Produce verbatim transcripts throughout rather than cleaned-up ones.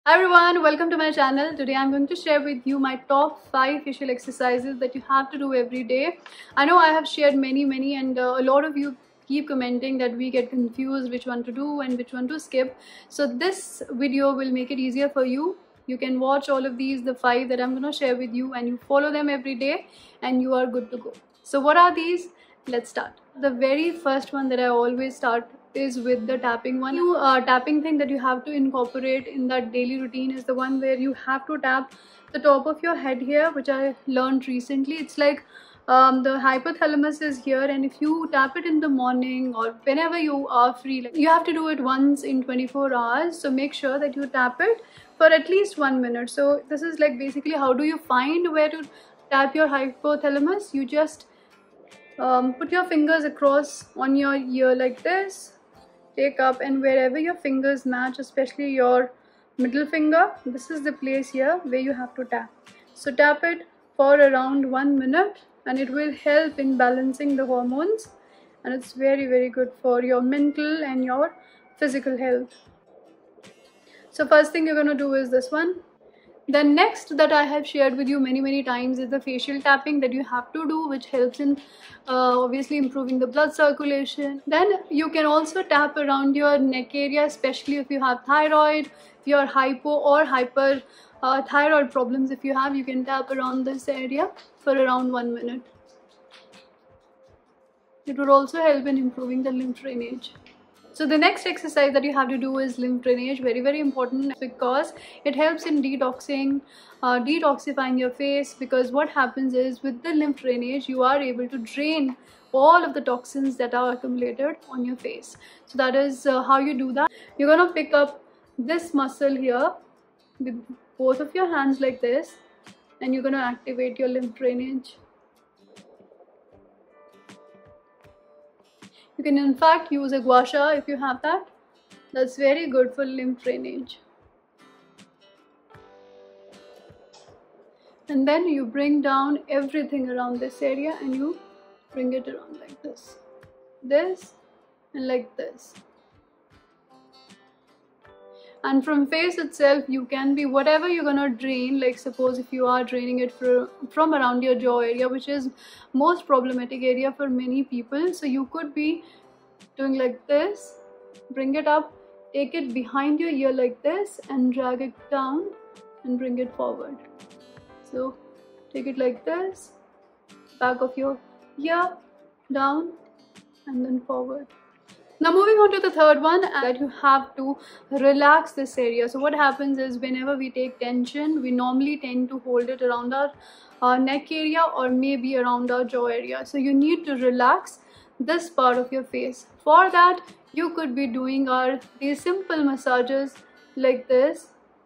Hi everyone, welcome to my channel. Today I'm going to share with you my top five facial exercises that you have to do every day. I know I have shared many many and uh, a lot of you keep commenting that we get confused which one to do and which one to skip. So this video will make it easier for you. You can watch all of these, the five that I'm going to share with you, and you follow them every day and you are good to go. So what are these? Let's start. The very first one that I always start is with the tapping one. New uh, tapping thing that you have to incorporate in that daily routine is the one where you have to tap the top of your head here, which I learned recently. It's like um, the hypothalamus is here, and if you tap it in the morning or whenever you are free, like, you have to do it once in twenty-four hours. So make sure that you tap it for at least one minute. So this is like basically how do you find where to tap your hypothalamus. You just um, put your fingers across on your ear like this, take up, and wherever your fingers match, especially your middle finger, this is the place here where you have to tap. So tap it for around one minute and it will help in balancing the hormones, and it's very very good for your mental and your physical health. So first thing you're going to do is this one. The next that I have shared with you many many times is the facial tapping that you have to do, which helps in uh, obviously improving the blood circulation. Then you can also tap around your neck area, especially if you have thyroid, if you are hypo or hyper uh, thyroid problems. If you have, you can tap around this area for around one minute. It would also help in improving the lymph drainage. So the next exercise that you have to do is lymph drainage. Very very important because it helps in detoxing, uh, detoxifying your face. Because what happens is with the lymph drainage, you are able to drain all of the toxins that are accumulated on your face. So that is uh, how you do that. You're gonna pick up this muscle here with both of your hands like this, and you're gonna activate your lymph drainage. You can in fact use a gua sha if you have that. That's very good for lymph drainage. And then you bring down everything around this area and you bring it around like this, this and like this. And from face itself, you can be whatever you're gonna drain. Like suppose if you are draining it for, from around your jaw area, which is most problematic area for many people, so you could be doing like this, bring it up, take it behind your ear like this and drag it down and bring it forward. So take it like this, back of your ear, down and then forward. Now moving on to the third one, that you have to relax this area. So what happens is whenever we take tension, we normally tend to hold it around our uh, neck area or maybe around our jaw area. So you need to relax this part of your face. For that, you could be doing our these simple massages like this.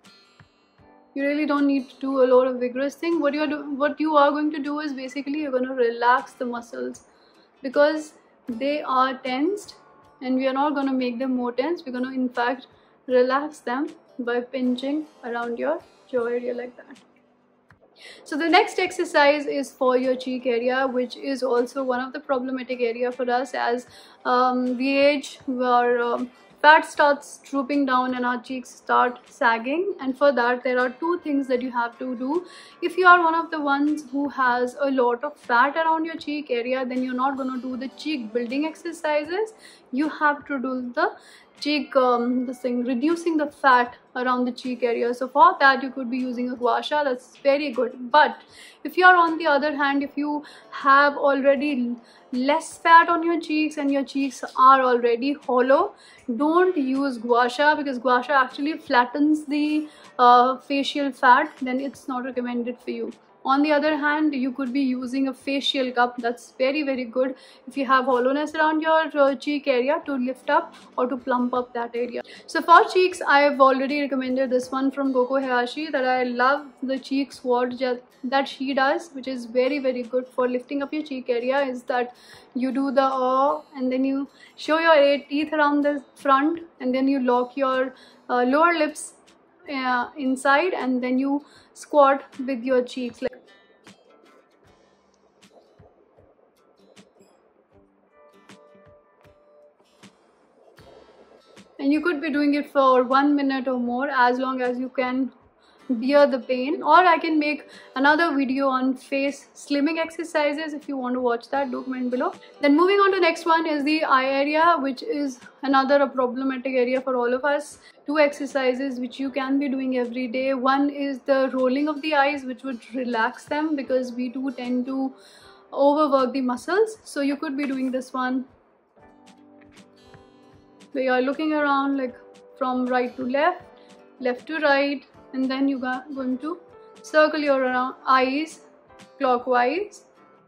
You really don't need to do a lot of vigorous thing. What you are do what you are going to do is basically you're going to relax the muscles because they are tensed, and we are not going to make them more tense. We're going to in fact relax them by pinching around your jaw area like that. So the next exercise is for your cheek area, which is also one of the problematic area for us as um, we age, our um, fat starts drooping down and our cheeks start sagging. And for that, there are two things that you have to do. If you are one of the ones who has a lot of fat around your cheek area, then you're not going to do the cheek building exercises. You have to do the cheek um, this thing, reducing the fat around the cheek area. So for that, you could be using a gua sha. That's very good. But if you are on the other hand, if you have already less fat on your cheeks and your cheeks are already hollow, don't use gua sha because gua sha actually flattens the uh, facial fat. Then it's not recommended for you. On the other hand, you could be using a facial cup. That's very very good if you have hollowness around your uh, cheek area, to lift up or to plump up that area. So for cheeks, I have already recommended this one from Coco Hayashi, that I love the cheek sword that she does, which is very very good for lifting up your cheek area. Is that you do the uh, and then you show your eight teeth around the front, and then you lock your uh, lower lips uh, inside, and then you squat with your cheeks like and you could be doing it for one minute or more, as long as you can bear the pain. Or I can make another video on face slimming exercises. If you want to watch that, do comment below. Then moving on to next one is the eye area, which is another a problematic area for all of us. Two exercises which you can be doing every day. One is the rolling of the eyes, which would relax them, because we do tend to overwork the muscles. So you could be doing this one where you are looking around like from right to left, left to right, and then you are going to circle your around eyes clockwise.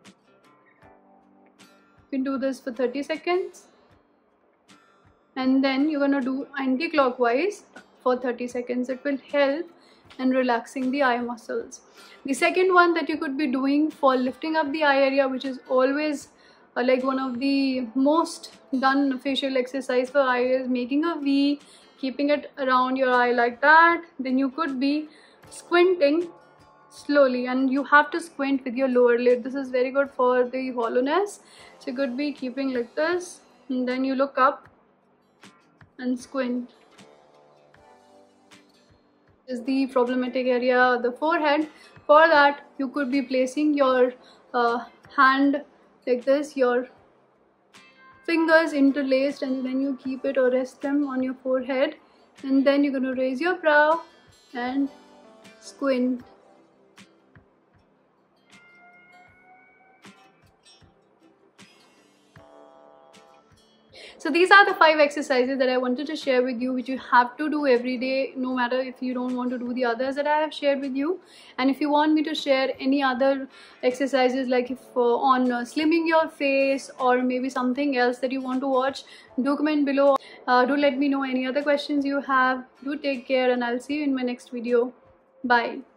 You can do this for thirty seconds, and then you're gonna do anti-clockwise for thirty seconds. It will help in relaxing the eye muscles. The second one that you could be doing for lifting up the eye area, which is always uh, like one of the most done facial exercise for eye, is making a V, keeping it around your eye like that. Then you could be squinting slowly, and you have to squint with your lower lid. This is very good for the hollowness. So you could be keeping like this, and then you look up and squint. Is the problematic area, the forehead. For that, you could be placing your uh, hand like this, your fingers interlaced, and then you keep it or rest them on your forehead, and then you're going to raise your brow and squint. So these are the five exercises that I wanted to share with you, which you have to do every day, no matter if you don't want to do the others that I have shared with you. And if you want me to share any other exercises, like if uh, on uh, slimming your face, or maybe something else that you want to watch, do comment below. Uh, do let me know any other questions you have. Do take care, and I'll see you in my next video. Bye.